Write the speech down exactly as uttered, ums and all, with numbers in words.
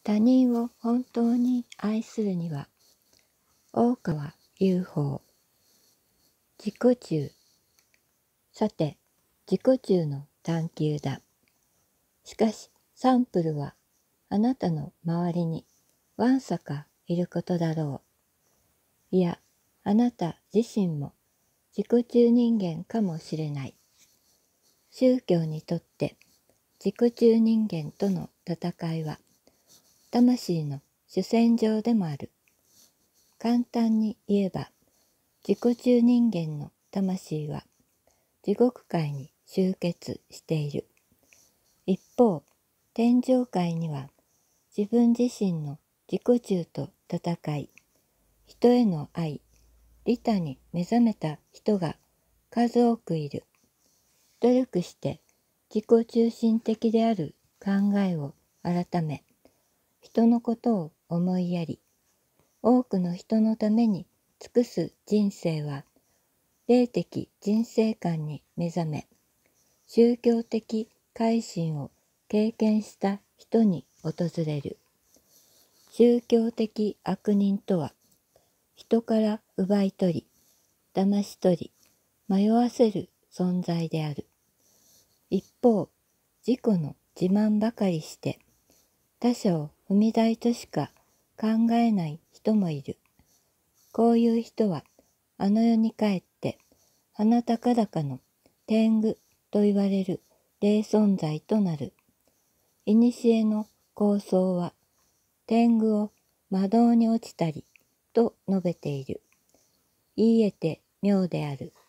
他人を本当に愛するには、大川雄法。自己中。さて、自己中の探求だ。しかし、サンプルはあなたの周りにわんさかいることだろう。いや、あなた自身も自己中人間かもしれない。宗教にとって自己中人間との戦いは、魂の主戦場でもある。簡単に言えば、自己中人間の魂は地獄界に集結している。一方、天上界には自分自身の自己中と戦い、人への愛、利他に目覚めた人が数多くいる。努力して自己中心的である考えを改め、人のことを思いやり、多くの人のために尽くす人生は、霊的人生観に目覚め、宗教的改心を経験した人に訪れる。宗教的悪人とは、人から奪い取り、騙し取り、迷わせる存在である。一方、自己の自慢ばかりして、他者を踏み台としか考えない人もいる。こういう人は、あの世に帰って、鼻高々の天狗と言われる霊存在となる。古の構想は、天狗を魔道に落ちたりと述べている。言い得て妙である。